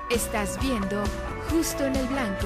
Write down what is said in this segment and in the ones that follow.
Estás viendo Justo en el Blanco.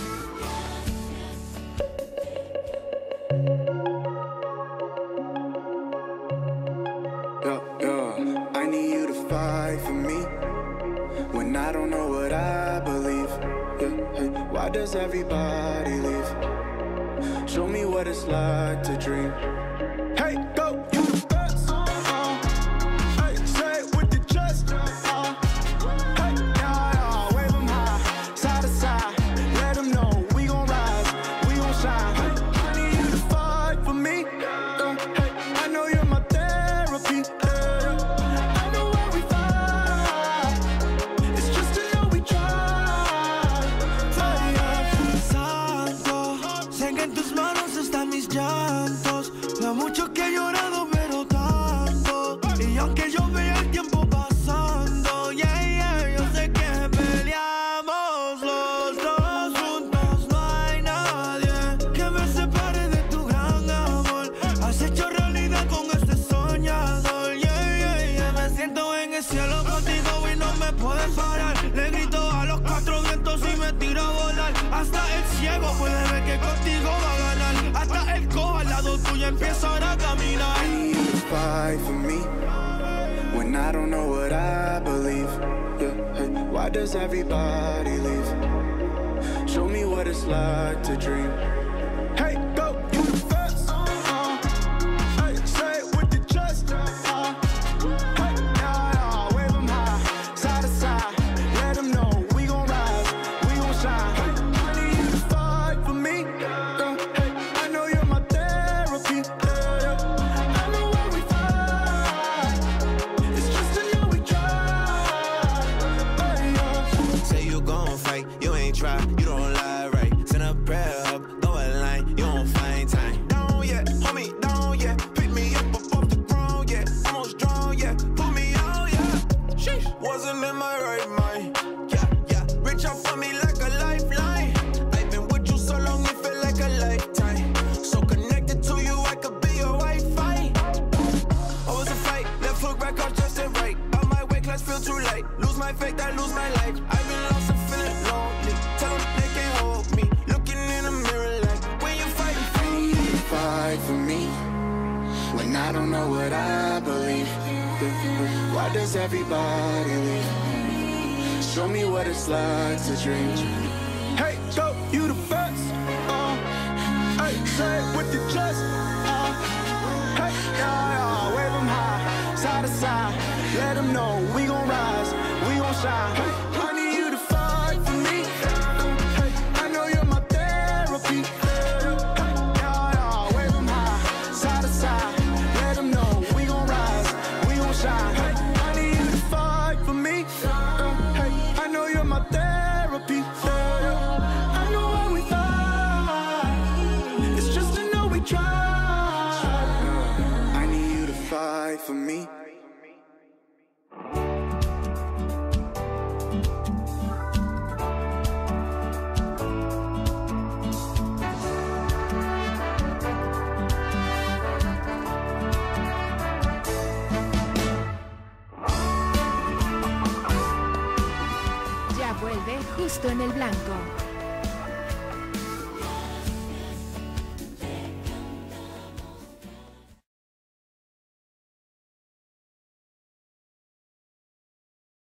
I need you to fight for me when I don't know what I believe. Why does everybody leave? Show me what it's like to dream. Hey, go, you the best. Hey, say it with your chest. Hey, yeah, wave 'em high, side to side. Let 'em know we gon' rise, we gon' shine. Hey, I need you to fight for me. Hey, I know you're my therapy. I know where we fight. It's just to know we try. Santo, sé que en tus manos están mis llantos. Lo mucho que he llorado, pero tanto. Y aunque yo vea el tiempo pasando, yo sé que peleamos los dos juntos. No hay nadie que me separe de tu gran amor. Has hecho realidad con este soñador. Me siento en el cielo contigo y no me puedes parar. Le grito a los cuatro vientos y me tiro a volar. Hasta el ciego puede ver que contigo va a ganar. Hasta el cojo al lado tuyo empiezan a caminar. I need you to fight for me when I don't know what I believe. Why does everybody leave? Show me what it's like to dream. Hey, go, you the best. Hey, say it with your chest. Hey, yeah, wave 'em high, side to side. Let 'em know we gon' rise, we gon' shine. Hey, I need you to fight for me. Hey, I know you're my therapy. I know where we fight. It's just to know we try. Say you gon' fight, you ain't try, you don't lie right. Send a prayer up, throw a line, you don't find time. Down yet, homie, down yet. Pick me up off the ground, yeah. Almost drowned, yeah. Pull me out, yeah. Sheesh, wasn't in my right mind. Yeah. Reach out for me like a lifeline. I've been with you so long, it feel like a lifetime. So connected to you, I could be your Wi-Fi. Always a fight, left foot right, cross just and right. On my way, class feel too light. Lose my faith, I lose my life. I've been lost and feeling lonely. Tell them they can't hold me. Looking in the mirror like, when you fighting for I need you to fight for me when I don't know what I believe. Why does everybody leave? Show me what it's like to dream. Hey, go, you the best. Hey, say it with your chest. Hey, yeah, wave 'em high, side to side. Let 'em know we gon' rise, we gon' shine. Hey, I need you to fight for me. Hey, I know you're my therapy. Hey, yeah, wave 'em high, side to side. Let 'em know we gon' rise, we gon' shine. Hey, I need you to fight for me. Hey, I know you're my therapy. I know where we fight. It's just to know we try. I need you to fight for me. Ya vuelve Justo en el Blanco.